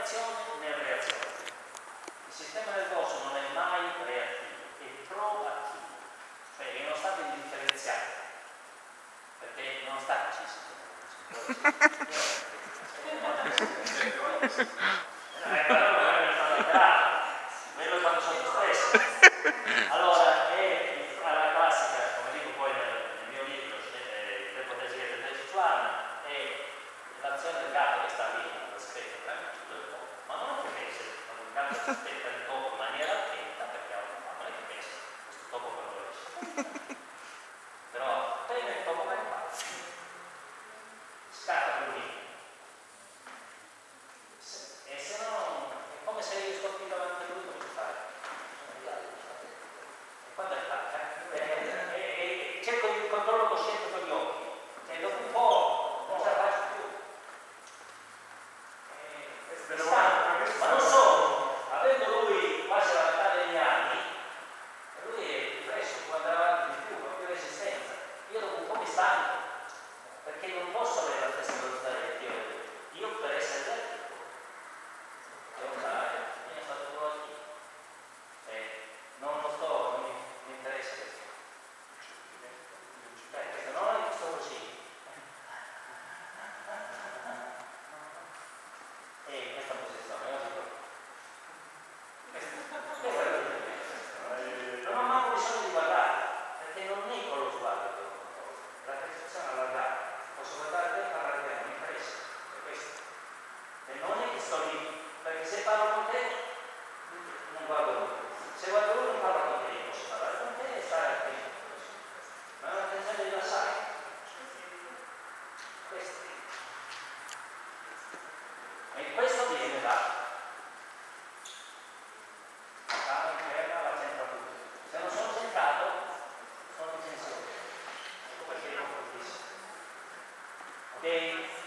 azione né reazione. Il sistema nervoso non è mai reattivo, è proattivo, cioè è in uno stato indifferenziato, perché non sta così il sistema nervoso. Quello quando sono stress. Allora, è alla classica, come dico poi nel mio libro, L'ipotetica del Tetsuan, è l'azione del gatto che sta lì, aspetta tranquillo il topo. Ma non è che pensi, quando il gatto aspetta il topo in maniera attenta, perché non è che pensi, questo topo quando esce. Però, prima il topo che fa, scappa per lì. E se no, è come se io sto qui davanti a lui, come fai? Quando attacca, cerco di controllo cosciente con gli occhi, e dopo un po' non ce la faccio più. Ma non solo, avendo lui quasi la metà degli anni, lui è fresco, può andare avanti di più, ha più resistenza. Io dopo un po' mi stanco, perché non posso avere la stessa velocità che io per essere elettrico devo andare, mi è stato solo qui. Non lo sto, non mi interessa questo. Questo no, io sto così. E questa posizione, non ho mai bisogno di guardare, perché non è con lo sguardo che lo controllo, è la percezione allargata. Posso guardare te e parlare te, non mi interessa, è questo. E non è che sto lì, perché se parlo con te non guardo lui. Se guardo lui non parlo con te, io posso parlare con te e stare attento. Ma è un'attenzione rilassata. Questo. E questo viene da calma interna alla centratura. Se non sono centrato, sono in tensione. Ecco perché è fortissimo. Ok?